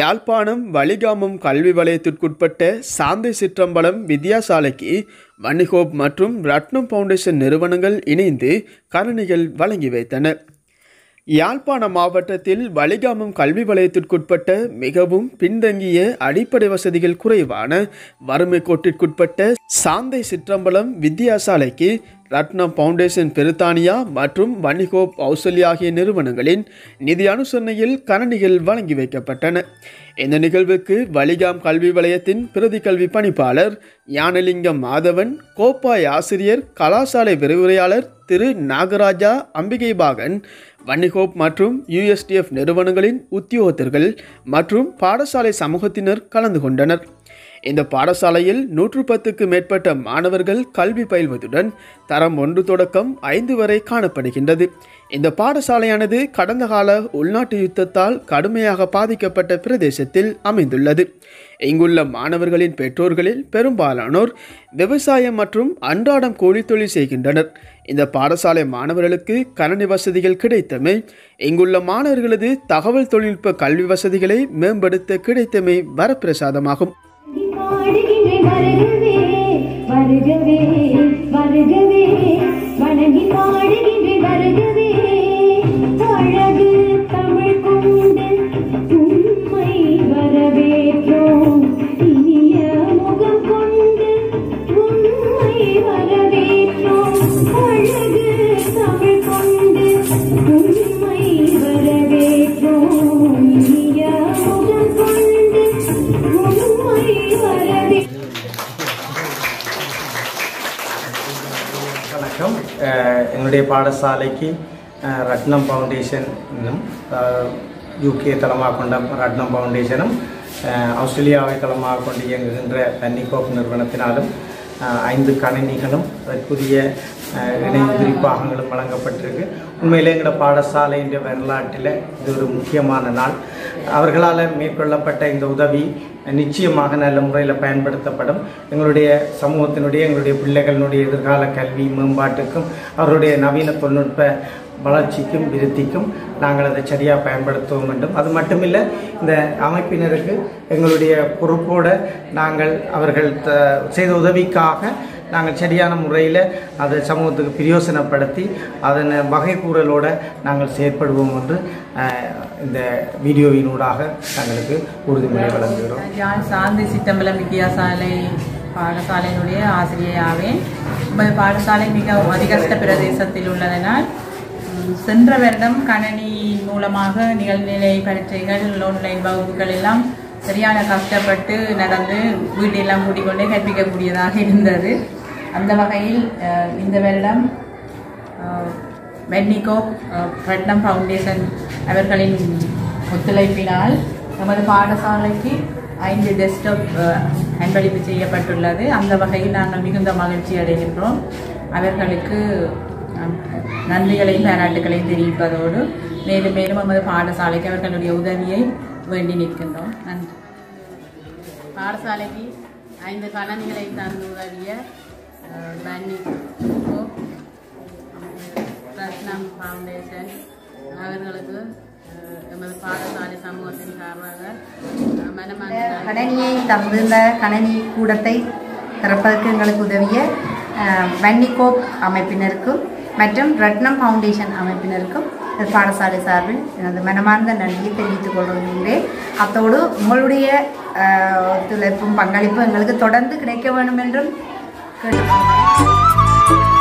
யாழ்ப்பாணம் வலிகாமம் கல்வி வலயத்திற்குட்பட்ட சாந்தை சிற்றம்பலம் வித்தியாசாலைக்கு வன்னிகோப் மற்றும் ரத்னம் ஃபவுண்டேஷன் நிறுவனங்கள் இணைந்து கணனிகள் வழங்கி வைத்தன. யாழ்ப்பாண மாவட்டத்தில் வலிகாமம் கல்வி வலயத்திற்குட்பட்ட மிகவும் பின்தங்கிய அடிப்படை வசதிகள் குறைவான வறுமை கோட்டிற்குட்பட்ட சாந்தை சிற்றம்பலம் வித்தியாசாலைக்கு ரத்னம் ஃபவுண்டேஷன் பிரித்தானியா மற்றும் வன்னிகோப் ஆஸ்திரேலியா ஆகிய நிறுவனங்களின் நிதி அனுசரணையில் கணனிகள் வழங்கி வைக்கப்பட்டன. இந்த நிகழ்வுக்கு வலிகாம் கல்வி வலயத்தின் பிரதி கல்வி பணிப்பாளர் ஞானலிங்கம் மாதவன், கோப்பாய் ஆசிரியர், கலாசாலை விரிவுரையாளர் திரு நாகராஜா அம்பிகைபாகன், வன்னிகோப் மற்றும் USDF நிறுவனங்களின் உத்தியோகத்தர்கள் மற்றும் பாடசாலை சமூகத்தினர் கலந்து கொண்டனர். இந்த பாடசாலையில் 110க்கு மேற்பட்ட மாணவர்கள் கல்வி பயில்வதுடன் தரம் 1 தொடக்கம் 5 வரை காணப்படுகின்றது. இந்த பாடசாலையானது கடந்த கால உள்நாட்டு யுத்தத்தால் கடுமையாக பாதிக்கப்பட்ட பிரதேசத்தில் அமைந்துள்ளது. இங்குள்ள மாணவர்களின் பெற்றோர்களில் பெரும்பாலானோர் விவசாயம் மற்றும் அன்றாடம் கூலி தொழில் செய்கின்றனர். இந்த பாடசாலை மாணவர்களுக்கு கணனி வசதிகள் கிடைத்தமை, இங்குள்ள மாணவர்களது தகவல் தொழில்நுட்ப கல்வி வசதிகளை மேம்படுத்த கிடைத்தமை வரப்பிரசாதமாகும். வணக்கம். என்னுடைய பாடசாலைக்கு ரத்னம் ஃபவுண்டேஷனும் UK தளமாக கொண்ட ரத்னம் ஃபவுண்டேஷனும் ஆஸ்திரேலியாவை தளமாக கொண்டு இயங்குகின்ற வன்னிகோப் நிறுவனத்தினாலும் 5 கணினிகளும் அதற்குரிய இணையுதிரி பாகங்களும் வழங்கப்பட்டிருக்கு. உண்மையிலே எங்களோட பாடசாலையின் வரலாற்றில் இது ஒரு முக்கியமான நாள். அவர்களால் மேற்கொள்ளப்பட்ட இந்த உதவி நிச்சயமாக நல்ல முறையில் பயன்படுத்தப்படும். எங்களுடைய சமூகத்தினுடைய எங்களுடைய பிள்ளைகளினுடைய எதிர்கால கல்வி மேம்பாட்டுக்கும் அவருடைய நவீன தொழில்நுட்ப வளர்ச்சிக்கும் விருத்திக்கும் நாங்கள் அதை சரியாக பயன்படுத்தவும் வேண்டும். அது மட்டுமில்லை, இந்த அமைப்பினருக்கு எங்களுடைய பொறுப்போடு நாங்கள் அவர்கள் செய்த உதவிக்காக நாங்கள் சரியான முறையில் அதை சமூகத்துக்கு பிரயோசனப்படுத்தி அதன் வகைக்கூறலோடு நாங்கள் செயற்படுவோம் என்று இந்த வீடியோவினூடாக நாங்களுக்கு உறுதிமொழி வழங்குகிறோம். சாந்தை சிற்றம்பலம் வித்தியாசாலை பாடசாலையினுடைய ஆசிரியராவேன். நமது பாடசாலை மிகவும் அதிகஷ்ட பிரதேசத்தில் உள்ளதனால் சென்ற வருடம் கணனி மூலமாக நிகழ்நிலை பரீட்சைகள், ஆன்லைன் வகுப்புகள் எல்லாம் சரியான கஷ்டப்பட்டு நடந்து வீட்டெல்லாம் கூட்டிக்கொண்டே கற்பிக்கக்கூடியதாக இருந்தது. அந்த வகையில் இந்த வருடம் வன்னிகோப் ரத்னம் ஃபவுண்டேஷன் அவர்களின் ஒத்துழைப்பினால் நமது பாடசாலைக்கு 5 டெஸ்க்டாப் அன்பளிப்பு செய்யப்பட்டுள்ளது. அந்த வகையில் நாங்கள் மிகுந்த மகிழ்ச்சி அடைகின்றோம். அவர்களுக்கு நன்றிகளையும் பாராட்டுகளையும் தெரிவிப்பதோடு மேலும் மேலும் நமது பாடசாலைக்கு அவர்களுடைய உதவியை வேண்டி நிற்கின்றோம். நன்றி. பாடசாலைக்கு 5 கணனிகளை தந்து உதவிய வன்னிகோப் ரத்னம் ஃபவுண்டேஷன் அவர்களுக்கு எமது பாடசாலை சமூகத்தின் சார்பாக கணனியை தந்துள்ள கணனி கூடத்தை திறப்பதற்கு எங்களுக்கு உதவிய வன்னிகோப் அமைப்பினருக்கும் மற்றும் ரத்னம் ஃபவுண்டேஷன் அமைப்பினருக்கும் பாடசாலை சார்பில் எனது மனமார்ந்த நன்றியை தெரிவித்துக் கொள்கின்றேன். அத்தோடு உங்களுடைய ஒத்துழைப்பும் பங்களிப்பும் எங்களுக்கு தொடர்ந்து கிடைக்க வேண்டும் என்றும் கேட்டுக்கொள்கிறேன்.